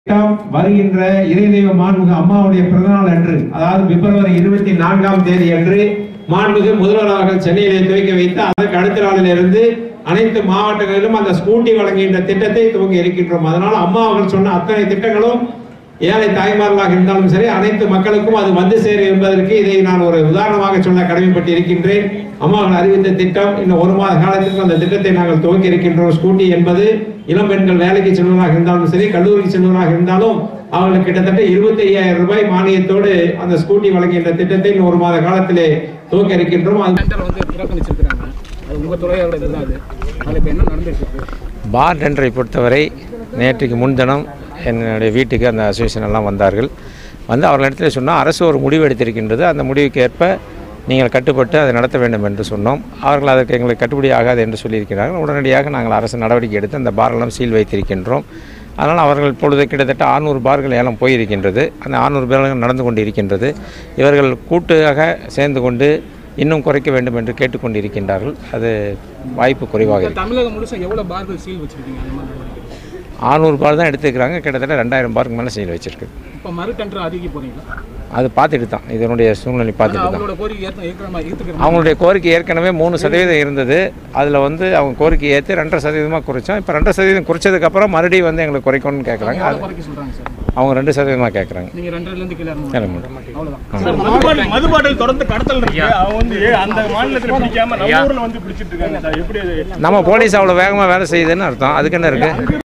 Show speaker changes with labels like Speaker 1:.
Speaker 1: வருகின்ற இதயதெய்வ மாண்புமிகு அம்மாவுடைய பிறந்தநாள் அன்று, அதாவது பிப்ரவரி 24ஆம் தேதி அன்று மாண்புமிகு முதல்வர் அவர்கள் சென்னையிலே துவக்கி வைத்து அதற்கு அடுத்த நாளிலிருந்து அனைத்து மாவட்டங்களிலும் அந்த ஸ்கூட்டி வழங்குகின்ற திட்டத்தை துவங்கி இருக்கின்றோம். அதனால அம்மா அவர்கள் சொன்ன அத்தனை திட்டங்களும் ஏழை தாய்மார்களாக இருந்தாலும் சரி அனைத்து மக்களுக்கும் அது வந்து சேரும் என்பதற்கு இதை நான் ஒரு உதாரணமாக சொல்ல கடமைப்பட்டு இருக்கின்றேன். அம்மா அவர்கள் அறிவித்த திட்டம் இன்னும் ஒரு மாத காலத்திற்கு அந்த திட்டத்தை நாங்கள் துவக்கி இருக்கின்றோம். ஸ்கூட்டி என்பது இளம் பெண்கள் வேலைக்கு செல்வதாக இருந்தாலும் சரி கல்லூரிக்கு செல்வதாக இருந்தாலும் அவர்களுக்கு கிட்டத்தட்ட 25,000 ரூபாய் மானியத்தோடு அந்த ஸ்கூட்டி வழங்குகின்ற திட்டத்தை இன்னும் ஒரு மாத காலத்திலே துவக்க இருக்கின்றோம்.
Speaker 2: பார் டெண்டரை பொறுத்தவரை நேற்றுக்கு முன்தினம் என்னுடைய வீட்டுக்கு அந்த அசோசியேஷன் எல்லாம் வந்தார்கள். வந்து அவர்களிடத்தில் சொன்னால் அரசு ஒரு முடிவு எடுத்திருக்கின்றது, அந்த முடிவுக்கு ஏற்ப நீங்கள் கட்டுப்பட்டு அதை நடத்த வேண்டும் என்று சொன்னோம். அவர்கள் அதற்கு எங்களுக்கு கட்டுப்படி ஆகாது என்று சொல்லியிருக்கிறார்கள். உடனடியாக நாங்கள் அரசு நடவடிக்கை எடுத்து அந்த பாரெல்லாம் சீல் வைத்திருக்கின்றோம். அதனால் அவர்கள் இப்பொழுது கிட்டத்தட்ட 600 பார்கள் ஏலம் போயிருக்கின்றது. அந்த 600 பார்கள் நடந்து கொண்டு இருக்கின்றது. இவர்கள் கூட்டாக சேர்ந்து கொண்டு இன்னும் குறைக்க வேண்டும் என்று கேட்டுக்கொண்டு இருக்கின்றார்கள். அது வாய்ப்பு குறைவாக.
Speaker 3: தமிழகம் முழுசும் எவ்வளோ பார்கள் சீல் வச்சிருக்கீங்க?
Speaker 2: 600 பார் தான் எடுத்துக்கிறாங்க. கிட்டத்தட்ட 2000 பாருக்கு மேலே சீல் வச்சிருக்கு.
Speaker 3: இப்போ மறு டெண்டர் அதிக போகிறீங்களா?
Speaker 2: அது பார்த்துட்டு தான், இதனுடைய சூழ்நிலை பார்த்துட்டு தான். அவங்களுடைய கோரிக்கை ஏற்கனவே 3% இருந்தது. அதில் வந்து அவங்க கோரிக்கை ஏற்று 2% குறைச்சோம். இப்போ 2% குறைச்சதுக்கப்புறம் மறுபடியும் வந்து எங்களுக்கு குறைக்கணும்னு கேட்குறாங்க. அவங்க 2% கேட்குறாங்க. நம்ம போலீஸ் அவ்வளோ வேகமாக வேலை செய்யுதுன்னு அர்த்தம். அதுக்கு என்ன இருக்குது?